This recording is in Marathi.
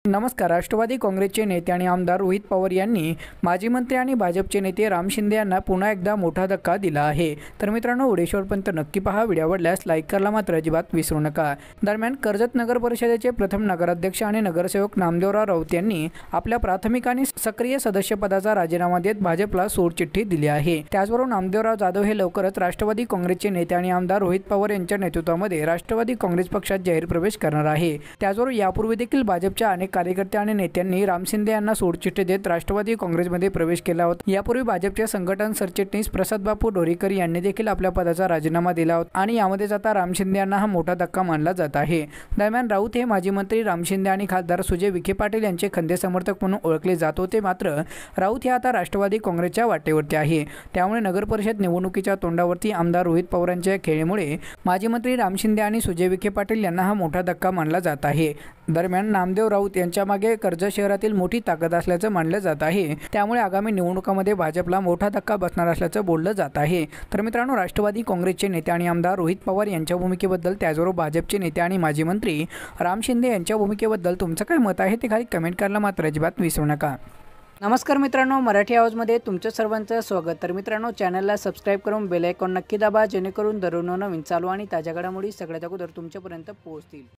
नमस्कार। राष्ट्रवादी काँग्रेसचे नेते आणि आमदार रोहित पवार यांनी माजी मंत्री आणि भाजपचे नेते राम शिंदे यांना पुन्हा एकदा मोठा धक्का दिला आहे। तर मित्रांनो, व्हिडिओपर्यंत नक्की पहा। व्हिडिओ आवडल्यास लाईक करायला मात्र अजिबात विसरू नका। दरम्यान कर्जत नगर परिषदेचे प्रथम नगराध्यक्ष आणि नगरसेवक नामदेवराव राऊत यांनी आपल्या प्राथमिक आणि सक्रिय सदस्यपदाचा राजीनामा देत भाजपला सोडचिठ्ठी दिली आहे। त्याचबरोबर नामदेवराव जाधव हे लवकरच राष्ट्रवादी काँग्रेसचे नेते आणि आमदार रोहित पवार यांच्या नेतृत्वामध्ये राष्ट्रवादी काँग्रेस पक्षात जाहीर प्रवेश करणार आहे। त्याचबरोबर यापूर्वी देखील भाजपच्या अनेक कार्यकर्ते आणि नेत्यांनी राम शिंदे यांना सोडचिठ्ठी देत राष्ट्रवादी काँग्रेसमध्ये प्रवेश केला होता। यापूर्वी भाजपचे संघटन सरचिटणीस प्रसाद बापू ढोरीकर यांनी देखील आपल्या पदाचा राजीनामा दिला होता आणि यामध्ये आता राम शिंदे यांना हा मोठा धक्का मानला जात आहे। दरम्यान राऊत हे माजी मंत्री राम शिंदे आणि खासदार सुजय विखे पाटील यांचे खंदे समर्थक म्हणून ओळखले जात होते। मात्र राऊत हे आता राष्ट्रवादी काँग्रेसच्या वाटेवरती आहे। त्यामुळे नगर परिषद निवडणुकीच्या तोंडावरती आमदार रोहित पवारांच्या खेळीमुळे माजी मंत्री राम शिंदे आणि सुजय विखे पाटील यांना हा मोठा धक्का मानला जात आहे। दरम्यान नामदेव राऊत यांच्या मागे कर्जत शहरातील मोठी ताकद असल्याचं मानलं जात आहे। त्यामुळे आगामी निवडणुकांमध्ये भाजपला मोठा धक्का बसणार असल्याचं बोललं जात आहे। तर मित्रांनो, राष्ट्रवादी काँग्रेसचे नेते आणि आमदार रोहित पवार यांच्या भूमिकेबद्दल, त्याचबरोबर भाजपचे नेते आणि माजी मंत्री राम शिंदे यांच्या भूमिकेबद्दल तुमचं काय मत आहे ते खाली कमेंट करायला मात्र अजिबात विसरू नका। नमस्कार मित्रांनो, मराठी आवाजमध्ये तुमचं सर्वांचं स्वागत। तर मित्रांनो, चॅनलला सबस्क्राईब करून बेल आयकॉन नक्की दाबा, जेणेकरून दररोज नवीन चालू आणि ताज्या घडामोडी सगळ्यात अगोदर तुमच्यापर्यंत पोहोचतील।